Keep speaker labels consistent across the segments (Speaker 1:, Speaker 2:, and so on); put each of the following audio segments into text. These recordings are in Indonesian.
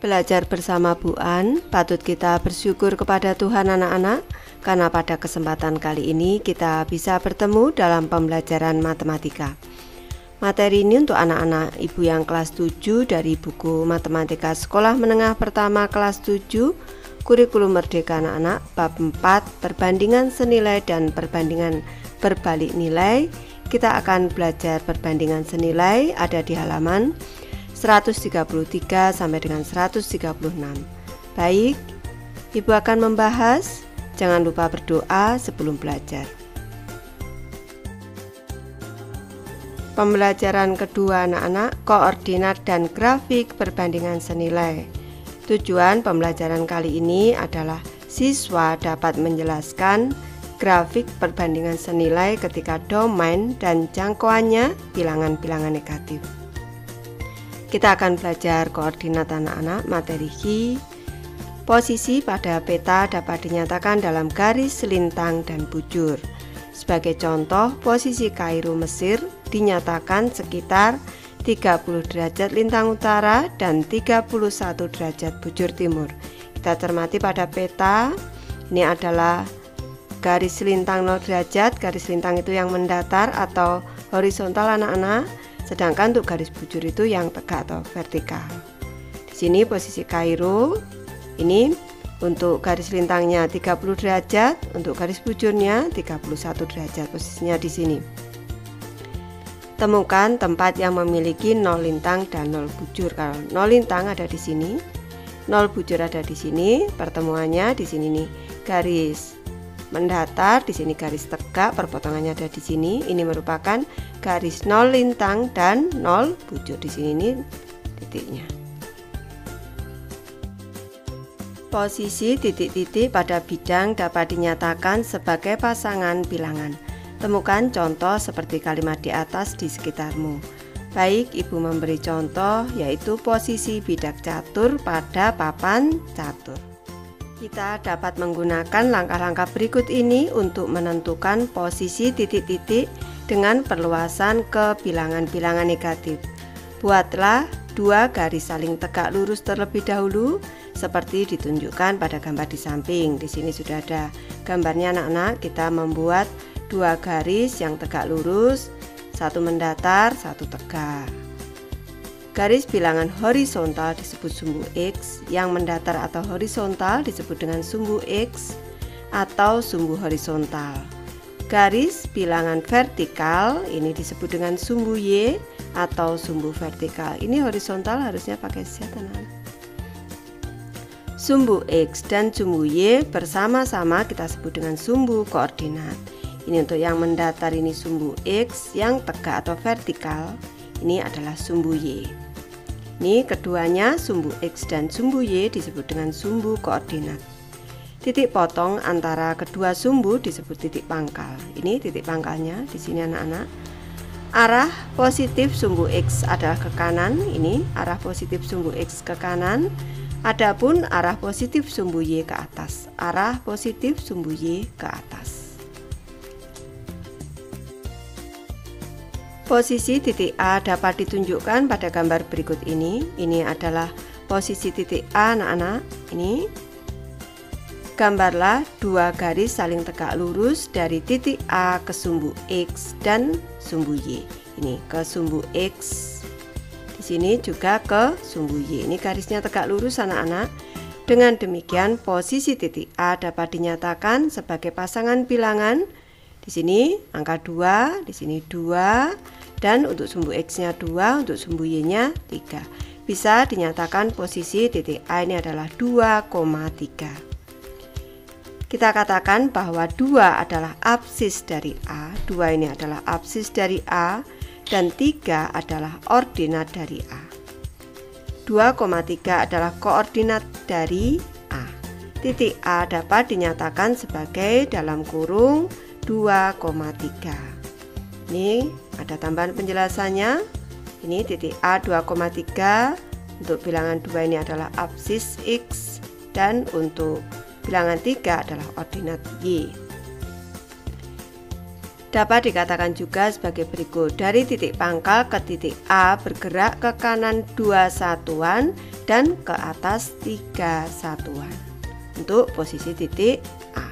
Speaker 1: Belajar bersama Bu An, patut kita bersyukur kepada Tuhan anak-anak, karena pada kesempatan kali ini kita bisa bertemu dalam pembelajaran matematika. Materi ini untuk anak-anak ibu yang kelas 7 dari buku Matematika Sekolah Menengah Pertama kelas 7, Kurikulum Merdeka Anak-anak, bab 4, perbandingan senilai dan perbandingan berbalik nilai. Kita akan belajar perbandingan senilai ada di halaman 133 sampai dengan 136. Baik, Ibu akan membahas. Jangan lupa berdoa sebelum belajar. Pembelajaran kedua anak-anak, koordinat dan grafik perbandingan senilai. Tujuan pembelajaran kali ini adalah siswa dapat menjelaskan grafik perbandingan senilai ketika domain dan jangkauannya bilangan-bilangan negatif. Kita akan belajar koordinat anak-anak, materi Ki. Posisi pada peta dapat dinyatakan dalam garis, lintang, dan bujur. Sebagai contoh, posisi Kairo Mesir dinyatakan sekitar 30 derajat lintang utara dan 31 derajat bujur timur. Kita cermati pada peta, ini adalah garis lintang 0 derajat, garis lintang itu yang mendatar atau horizontal anak-anak. Sedangkan untuk garis bujur itu yang tegak atau vertikal. Di sini posisi Kairo, ini untuk garis lintangnya 30 derajat, untuk garis bujurnya 31 derajat. Posisinya di sini. Temukan tempat yang memiliki 0 lintang dan 0 bujur. Kalau 0 lintang ada di sini, 0 bujur ada di sini. Pertemuannya di sini nih, garis mendatar, di sini garis tegak, perpotongannya ada di sini. Ini merupakan garis 0 lintang dan 0 bujur. Di sini nih titiknya. Posisi titik-titik pada bidang dapat dinyatakan sebagai pasangan bilangan. Temukan contoh seperti kalimat di atas di sekitarmu. Baik, Ibu memberi contoh yaitu posisi bidak catur pada papan catur. Kita dapat menggunakan langkah-langkah berikut ini untuk menentukan posisi titik-titik dengan perluasan ke bilangan-bilangan negatif. Buatlah dua garis saling tegak lurus terlebih dahulu seperti ditunjukkan pada gambar di samping. Di sini sudah ada gambarnya anak-anak. Kita membuat dua garis yang tegak lurus, satu mendatar, satu tegak. Garis bilangan horizontal disebut sumbu X, yang mendatar atau horizontal disebut dengan sumbu X atau sumbu horizontal. Garis bilangan vertikal ini disebut dengan sumbu Y atau sumbu vertikal. Ini horizontal harusnya pakai Z, teman-teman. Sumbu X dan sumbu Y bersama-sama kita sebut dengan sumbu koordinat. Ini untuk yang mendatar ini sumbu X, yang tegak atau vertikal ini adalah sumbu Y. Ini keduanya sumbu X dan sumbu Y disebut dengan sumbu koordinat. Titik potong antara kedua sumbu disebut titik pangkal. Ini titik pangkalnya di sini anak-anak. Arah positif sumbu X adalah ke kanan. Ini arah positif sumbu X ke kanan. Adapun arah positif sumbu Y ke atas. Arah positif sumbu Y ke atas. Posisi titik A dapat ditunjukkan pada gambar berikut ini. Ini adalah posisi titik A anak-anak. Ini gambarlah dua garis saling tegak lurus dari titik A ke sumbu X dan sumbu Y. Ini ke sumbu X. Di sini juga ke sumbu Y. Ini garisnya tegak lurus anak-anak. Dengan demikian posisi titik A dapat dinyatakan sebagai pasangan bilangan. Di sini angka 2, di sini 2. Dan untuk sumbu X-nya 2, untuk sumbu Y-nya 3. Bisa dinyatakan posisi titik A ini adalah 2,3. Kita katakan bahwa 2 adalah absis dari A. 2 ini adalah absis dari A. Dan 3 adalah ordinat dari A. 2,3 adalah koordinat dari A. Titik A dapat dinyatakan sebagai dalam kurung 2,3. Ini ada tambahan penjelasannya. Ini titik A 2,3. Untuk bilangan 2 ini adalah absis X. Dan untuk bilangan 3 adalah ordinat Y. Dapat dikatakan juga sebagai berikut. Dari titik pangkal ke titik A bergerak ke kanan 2 satuan dan ke atas 3 satuan untuk posisi titik A.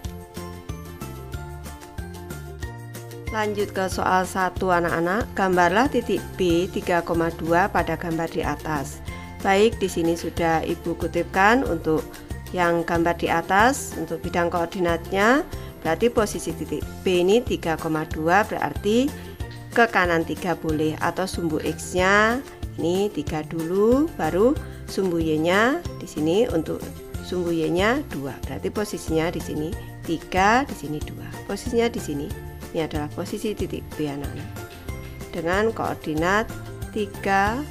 Speaker 1: Lanjut ke soal 1 anak-anak, gambarlah titik B 3,2 pada gambar di atas. Baik, di sini sudah Ibu kutipkan untuk yang gambar di atas untuk bidang koordinatnya, berarti posisi titik B ini 3,2 berarti ke kanan 3 boleh, atau sumbu X-nya ini 3 dulu, baru sumbu Y-nya di sini untuk sumbu Y-nya 2. Berarti posisinya di sini 3, di sini 2. Posisinya di sini. Ini adalah posisi titik B anak-anak dengan koordinat 3,2.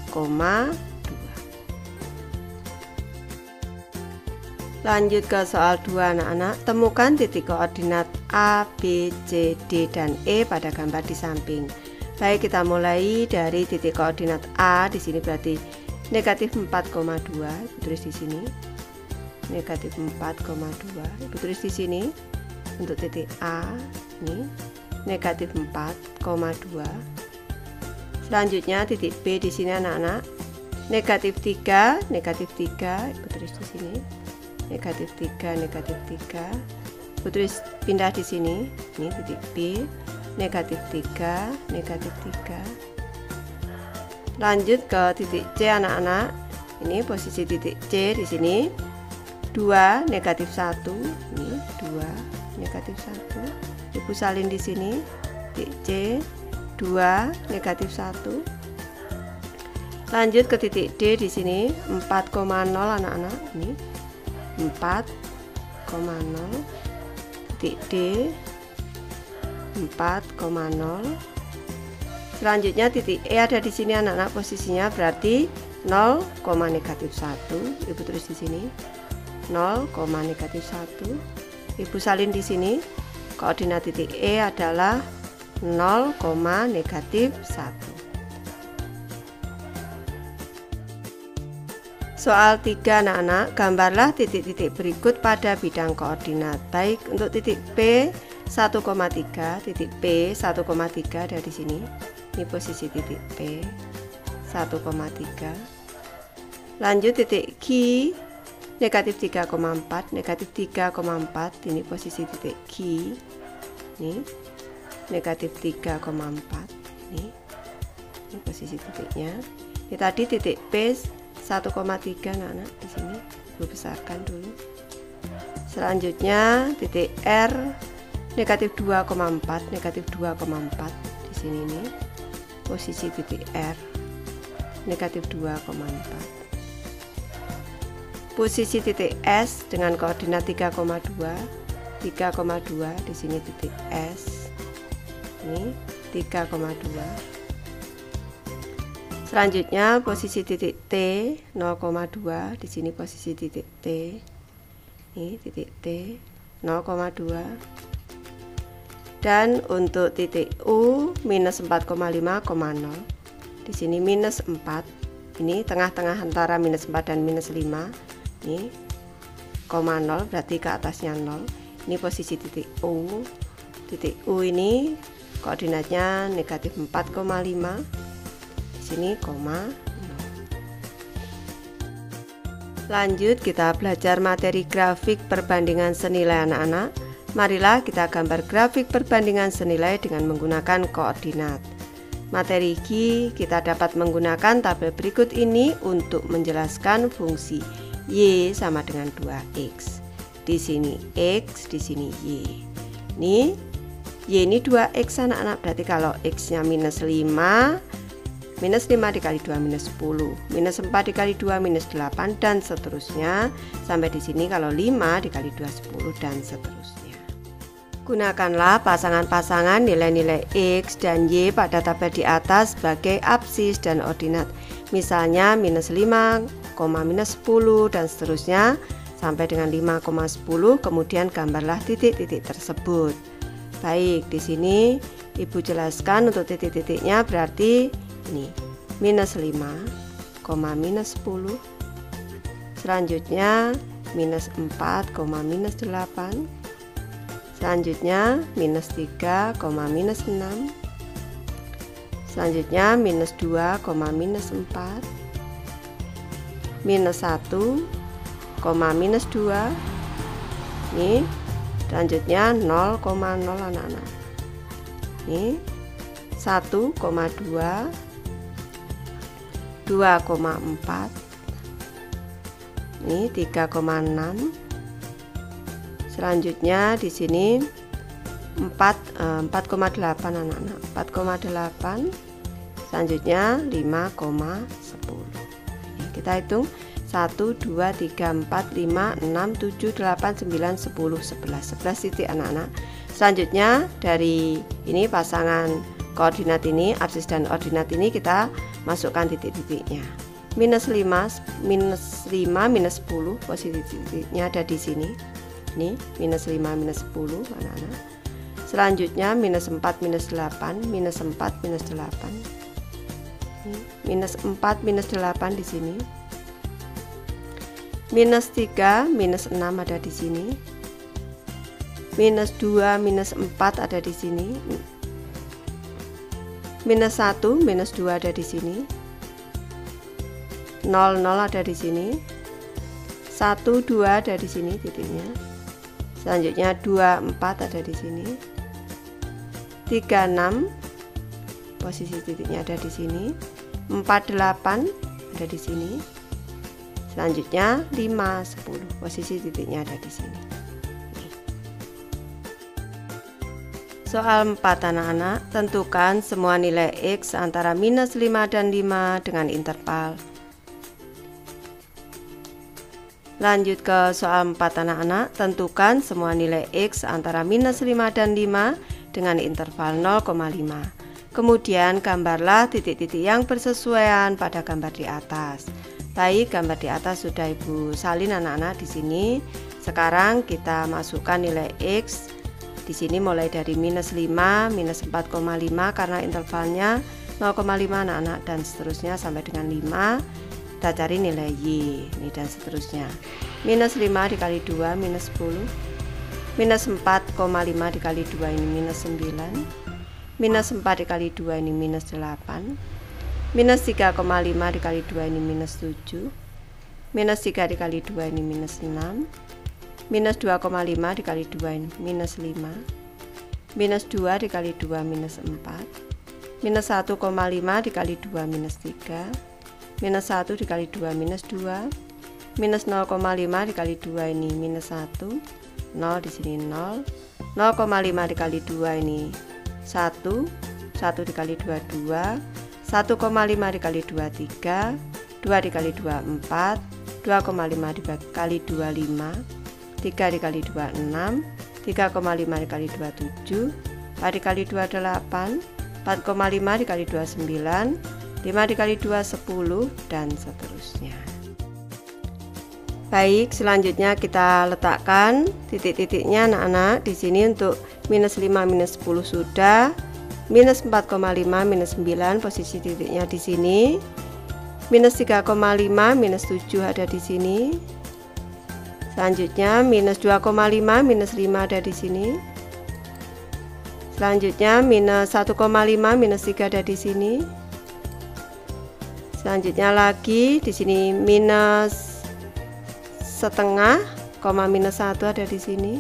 Speaker 1: Lanjut ke soal 2 anak-anak, temukan titik koordinat A, B, C, D, dan E pada gambar di samping. Baik, kita mulai dari titik koordinat A. Di sini berarti negatif 4,2. Ibu tulis di sini. Negatif 4,2. Ibu tulis di sini untuk titik A. Ini negatif 4,2. Selanjutnya titik B di sini anak-anak. Negatif 3, negatif 3. Ibu tulis di sini. Negatif 3, negatif 3. Ibu tulis pindah di sini. Ini titik B. Negatif 3, negatif 3. Lanjut ke titik C anak-anak. Ini posisi titik C di sini 2, negatif 1. Ini 2, negatif 1. Ibu salin di sini titik C 2, negatif 1. Lanjut ke titik D di sini 4,0 anak-anak. Ini 4,0. Titik D 4,0. Selanjutnya titik E ada di sini anak-anak, posisinya berarti 0, negatif 1. Ibu tulis di sini 0, negatif 1. Ibu salin di sini. Koordinat titik E adalah 0, negatif 1. Soal 3 anak-anak, gambarlah titik-titik berikut pada bidang koordinat. Baik, untuk titik P 1,3, titik P 1,3 dari sini. Ini posisi titik P 1,3. Lanjut titik Q negatif 3,4, negatif 3,4. Ini posisi titik Q. Ini negatif 3,4. Ini posisi titiknya. Ini tadi titik P 1,3 anak-anak di sini. Ibu besarkan dulu. Selanjutnya titik R negatif 2,4, negatif 2,4 di sini nih. Posisi titik R negatif 2,4. Posisi titik S dengan koordinat 3,2 di sini titik S. Ini 3,2. Selanjutnya posisi titik T 0,2 di sini posisi titik T. Ini titik T 0,2. Dan untuk titik U minus 4,5,0 di sini minus 4. Ini tengah-tengah antara minus 4 dan minus 5. Ini 0 berarti ke atasnya 0. Ini posisi titik U. Titik U ini koordinatnya negatif 4,5. Di sini koma 0. Lanjut kita belajar materi grafik perbandingan senilai anak-anak. Marilah kita gambar grafik perbandingan senilai dengan menggunakan koordinat. Materi Q kita dapat menggunakan tabel berikut ini untuk menjelaskan fungsi Y sama dengan 2X. Di sini X, di sini Y. Ini Y ini 2X anak-anak, berarti kalau X-nya minus 5, minus 5 dikali 2 minus 10, minus 4 dikali 2 minus 8, dan seterusnya. Sampai di sini kalau 5 dikali 2 10, dan seterusnya. Gunakanlah pasangan-pasangan nilai-nilai X dan Y pada tabel di atas sebagai absis dan ordinat. Misalnya minus 5, minus 10, dan seterusnya sampai dengan 5,10. Kemudian gambarlah titik-titik tersebut. Baik, di sini Ibu jelaskan untuk titik-titiknya, berarti ini minus 5, minus 10. Selanjutnya minus 4, minus 8. Selanjutnya minus 3, minus 6. Selanjutnya minus 2, minus 4. minus 1, minus 2. Ini selanjutnya 0,0 anak-anak. Ini 1,2, 2,4, ini 3,6. Selanjutnya di sini 4,8 anak-anak, 4,8. Selanjutnya 5,10. Kita hitung 1, 2, 3, 4, 5, 6, 7, 8, 9, 10, 11 titik anak-anak. Selanjutnya dari ini pasangan koordinat ini, absis dan ordinat ini kita masukkan titik-titiknya. Minus 5, minus 10, posisi titiknya ada di sini. Ini minus 5, minus 10 anak-anak. Selanjutnya minus 4, minus 8, minus 4, minus 8. Minus 4, minus 8 di sini. Minus 3, minus 6 ada di sini. Minus 2, minus 4 ada di sini. Minus 1, minus 2 ada di sini. 0, 0 ada di sini. 1, 2 ada di sini titiknya. Selanjutnya 2, 4 ada di sini. 3, 6 posisi titiknya ada di sini. 4, 8 ada di sini. Selanjutnya 5, 10 posisi titiknya ada di sini. Soal 4 anak-anak, tentukan semua nilai X antara minus 5 dan 5 dengan interval. Lanjut ke soal 4 anak-anak, tentukan semua nilai X antara minus 5 dan 5 dengan interval 0,5. Kemudian gambarlah titik-titik yang bersesuaian pada gambar di atas. Baik, gambar di atas sudah Ibu salin anak-anak di sini. Sekarang kita masukkan nilai X. Di sini mulai dari minus 5, minus 4,5 karena intervalnya 0,5 anak-anak dan seterusnya sampai dengan 5. Kita cari nilai Y ini dan seterusnya. Minus 5 dikali 2 minus 10. Minus 4,5 dikali 2 ini minus 9. Minus 4 dikali 2 ini minus 8. Minus 3,5 dikali 2 ini minus 7. Minus 3 dikali 2 ini minus 6. Minus 2,5 dikali 2 ini minus 5. Minus 2 dikali 2 minus 4. Minus 1,5 dikali 2 minus 3. Minus 1 dikali 2 minus 2. Minus 0,5 dikali 2 ini minus 1. 0 di sini 0. 0,5 dikali 2 ini 1. 1 dikali 2 2. 1,5 dikali 2 3. 2 dikali 2 4. 2,5 dikali 2 5. 3 dikali 2 6. 3,5 dikali 2 7. 4 dikali 2 8. 4,5 dikali 2 9. 5 dikali 2 10 dan seterusnya. Baik, selanjutnya kita letakkan titik-titiknya anak-anak. Di sini untuk minus 5 minus 10 sudah. Minus 4,5 minus 9 posisi titiknya di sini. Minus 3,5 minus 7 ada di sini. Selanjutnya minus 2,5 minus 5 ada di sini. Selanjutnya minus 1,5 minus 3 ada di sini. Selanjutnya lagi di sini minus setengah, minus 1 ada di sini.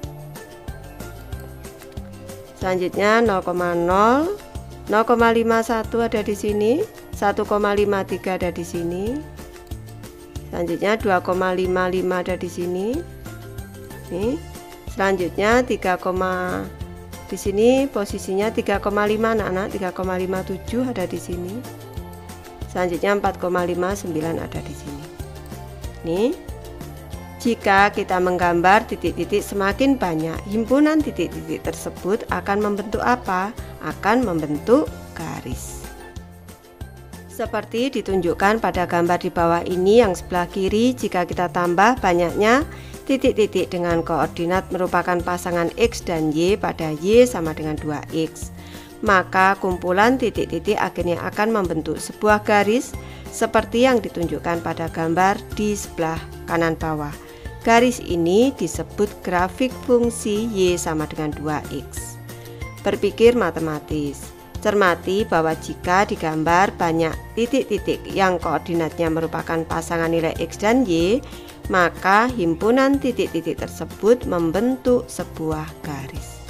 Speaker 1: Selanjutnya 0,0, 0,51 ada di sini, 1,53 ada di sini. Selanjutnya 2,55 ada di sini. Nih. Selanjutnya 3, di sini posisinya 3,5 anak-anak, 3,57 ada di sini. Selanjutnya 4,59 ada di sini. Nih. Jika kita menggambar titik-titik semakin banyak, himpunan titik-titik tersebut akan membentuk apa? Akan membentuk garis. Seperti ditunjukkan pada gambar di bawah ini yang sebelah kiri, jika kita tambah banyaknya titik-titik dengan koordinat merupakan pasangan X dan Y pada Y sama dengan 2X. Maka kumpulan titik-titik akhirnya akan membentuk sebuah garis seperti yang ditunjukkan pada gambar di sebelah kanan bawah. Garis ini disebut grafik fungsi Y sama dengan 2X. Berpikir matematis. Cermati bahwa jika digambar banyak titik-titik yang koordinatnya merupakan pasangan nilai X dan Y, maka himpunan titik-titik tersebut membentuk sebuah garis.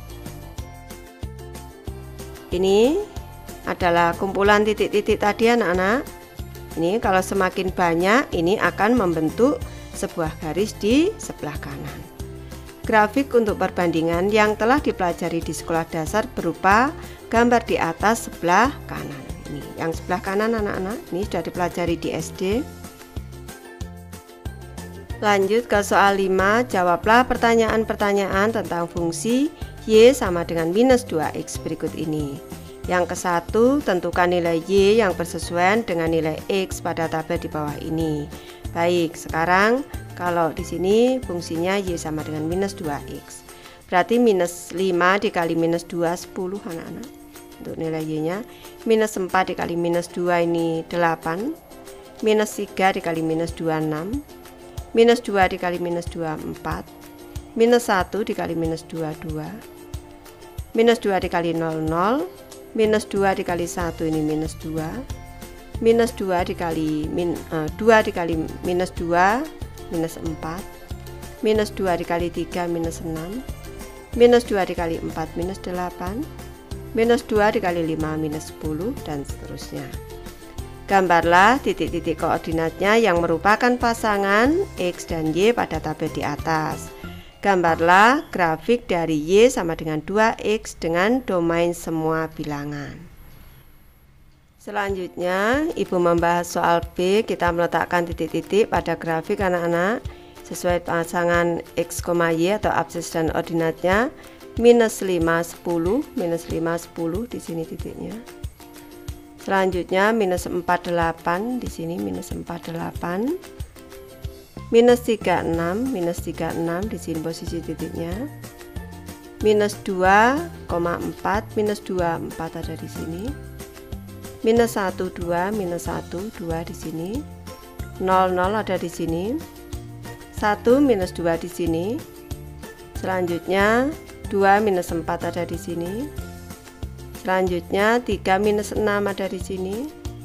Speaker 1: Ini adalah kumpulan titik-titik tadi anak-anak. Ini kalau semakin banyak, ini akan membentuk sebuah garis di sebelah kanan. Grafik untuk perbandingan yang telah dipelajari di sekolah dasar berupa gambar di atas sebelah kanan. Ini yang sebelah kanan anak-anak, ini sudah dipelajari di SD. Lanjut ke soal 5, jawablah pertanyaan-pertanyaan tentang fungsi Y sama dengan minus 2X berikut ini. Yang ke-1, tentukan nilai Y yang bersesuaian dengan nilai X pada tabel di bawah ini. Baik, sekarang kalau di sini fungsinya Y sama dengan minus 2X. Berarti minus 5 dikali minus 2, 10 anak-anak. Untuk nilai Y-nya. Minus 4 dikali minus 2 ini 8. Minus 3 dikali minus 2, 6. Minus 2 dikali minus 2, 4. Minus 1 dikali minus 2, 2. Minus 2 dikali 0, 0. Minus 2 dikali 1 ini minus 2. Minus 2 dikali 2 dikali minus 2, minus 4. Minus 2 dikali 3, minus 6. Minus 2 dikali 4, minus 8. Minus 2 dikali 5, minus 10, dan seterusnya. Gambarlah titik-titik koordinatnya yang merupakan pasangan X dan Y pada tabel di atas. Gambarlah grafik dari Y sama dengan 2X dengan domain semua bilangan. Selanjutnya, Ibu membahas soal B. Kita meletakkan titik-titik pada grafik anak-anak sesuai pasangan X, Y atau absis dan ordinatnya. Minus 5, 10, minus 5, 10 di sini titiknya. Selanjutnya minus 4, 8 di sini minus 4, 8. Minus 3, 6, minus 3, 6 di sini posisi titiknya. Minus 2,4, minus 2, 4 ada di sini. Minus 1, 2, minus 1, 2 di sini. 0, 0 ada di sini. 1 minus 2 di sini. Selanjutnya 2 minus 4 ada di sini. Selanjutnya 3 minus 6 ada di sini.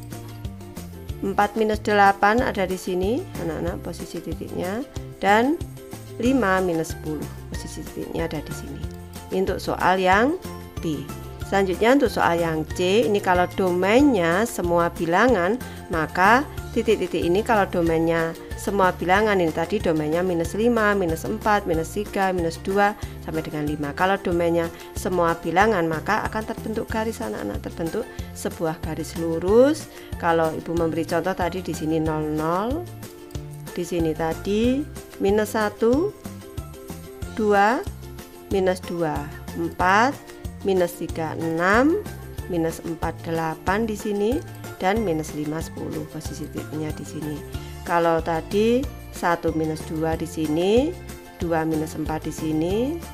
Speaker 1: 4 minus 8 ada di sini anak-anak posisi titiknya. Dan 5 minus 10 posisi titiknya ada di sini. Ini untuk soal yang B. Selanjutnya untuk soal yang C, ini kalau domainnya semua bilangan, maka titik-titik ini kalau domainnya semua bilangan, ini tadi domainnya minus 5, minus 4, minus 3, minus 2 sampai dengan 5. Kalau domainnya semua bilangan, maka akan terbentuk garis anak-anak, terbentuk sebuah garis lurus. Kalau Ibu memberi contoh tadi di sini 0, 0. Di sini tadi minus 1, 2, minus 2, 4, minus 3, 6, minus 4, 8 di sini, dan minus 5, 10 posisi titiknya di sini. Kalau tadi 1 minus 2 di sini, 2 minus 4 di sini,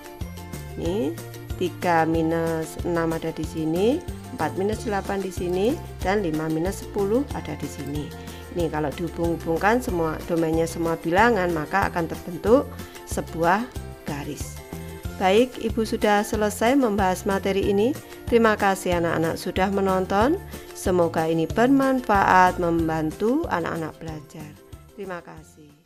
Speaker 1: nih 3 minus 6 ada di sini, 4 minus 8 di sini, dan 5 minus 10 ada di sini. Nih kalau dihubung-hubungkan semua domainnya semua bilangan, maka akan terbentuk sebuah garis. Baik, Ibu sudah selesai membahas materi ini. Terima kasih anak-anak sudah menonton. Semoga ini bermanfaat membantu anak-anak belajar. Terima kasih.